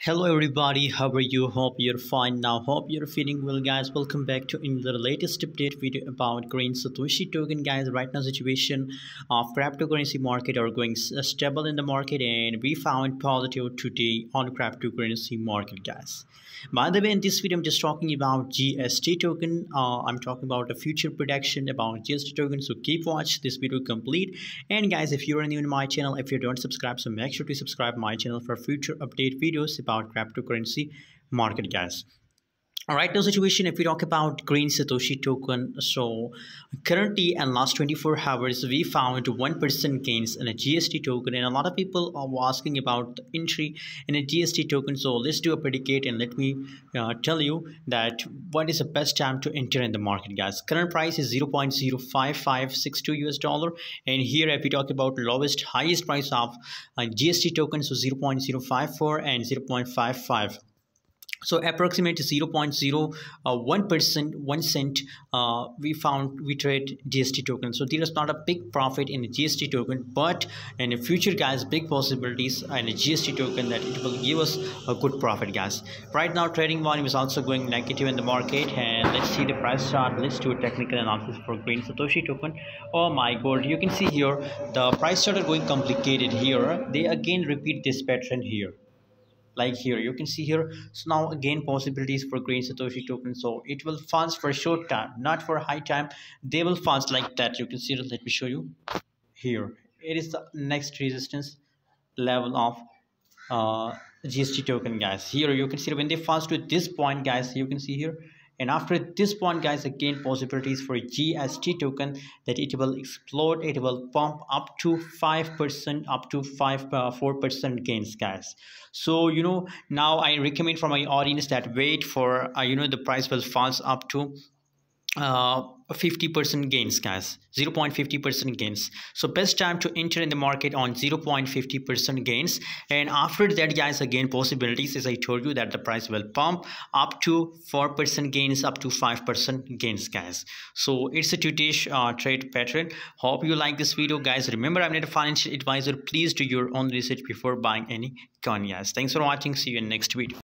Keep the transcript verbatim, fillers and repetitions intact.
Hello everybody, how are you? Hope you're fine now. Hope you're feeling well, guys. Welcome back to in the latest update video about green Satoshi token, guys. Right now situation of cryptocurrency market are going s- uh, stable in the market, and we found positive today on cryptocurrency market, guys. By the way, in this video I'm just talking about G S T token. uh, I'm talking about a future prediction about G S T token, so keep watch this video complete. And guys, if you're new in my channel, if you don't subscribe, so make sure to subscribe my channel for future update videos about cryptocurrency market, guys. All right, now situation, if we talk about green Satoshi token, so currently in last twenty-four hours, we found one percent gains in a G S T token, and a lot of people are asking about the entry in a G S T token. So let's do a predicate and let me uh, tell you that what is the best time to enter in the market, guys. Current price is zero point zero five five six two U S dollar, and here if we talk about lowest highest price of a G S T token, so zero point zero five four and zero point five five, so approximate zero point zero one percent, one cent. Uh, we found we trade G S T token, so there is not a big profit in the G S T token, but in the future, guys, big possibilities in a G S T token that it will give us a good profit, guys. Right now trading volume is also going negative in the market, and let's see the price chart. Let's do a technical analysis for green Satoshi token. Oh my god, you can see here the price chart are going complicated. Here they again repeat this pattern here, like here you can see here. So now again possibilities for green Satoshi token, so it will fast for short time, not for high time. They will fast like that. You can see that. Let me show you here. It is the next resistance level of uh, G S T token, guys. Here you can see when they fast to this point, guys, you can see here. And after this point, guys, again possibilities for G S T token that it will explode, it will pump up to five percent, up to five uh, four percent gains, guys. So you know, now I recommend for my audience that wait for uh, you know, the price will falls up to uh fifty percent gains, guys. zero point five zero percent gains, so best time to enter in the market on zero point five zero percent gains. And after that, guys, again possibilities, as I told you, that the price will pump up to four percent gains, up to five percent gains, guys. So it's a two-dish uh, trade pattern. Hope you like this video, guys. Remember, I'm not a financial advisor. Please do your own research before buying any coin, guys. Thanks for watching. See you in next video.